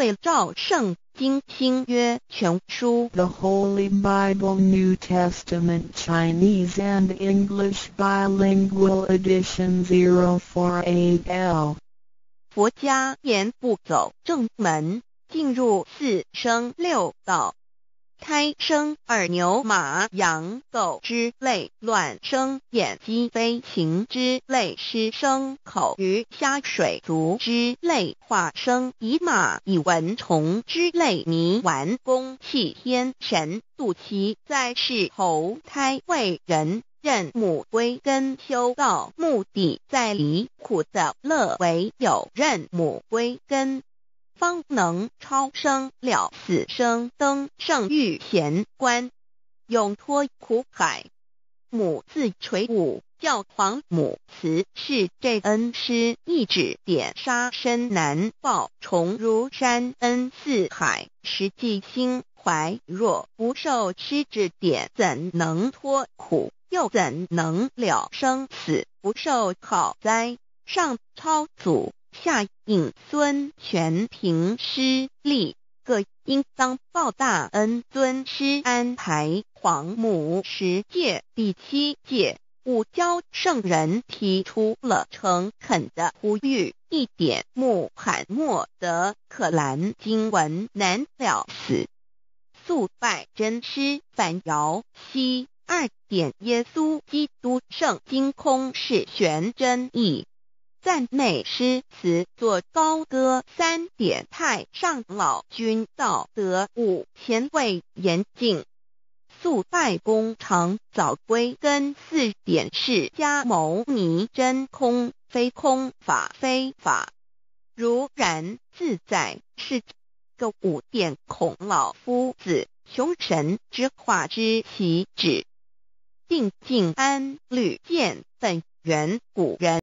对照圣经新约全书 The Holy Bible New Testament Chinese and English Bilingual Edition 048L。 佛家言不走正门，进入四生六道，胎生二牛马羊狗之类，卵生眼鸡飞禽之类，湿生口鱼虾水族之类，化生以马以蚊虫之类，泥丸公气天神，度其在世投胎为人，任母归根修道，目的在离苦的乐，唯有任母归根，方能超生了死生，登圣域贤官，永脱苦海。母自垂武，教皇母慈是这恩师，一指点杀身难报，重如山恩似海，实际心怀若不受师指点，怎能脱苦？又怎能了生死？不受考灾，上超祖，下应孙权凭师力，各应当报大恩。尊师安排皇母10诫，第7诫，五教圣人提出了诚恳的呼吁，一点穆罕默德可兰经文难了死，素拜真师反摇西。2点耶稣基督圣经空是玄真义，赞美诗词作高歌。3点太上老君道德5前卫严谨，素拜公常早归根。4点释迦牟尼真空非空，法非法，如然自在，是个5点孔老夫子雄神之化之习止，定静安律见本源古人。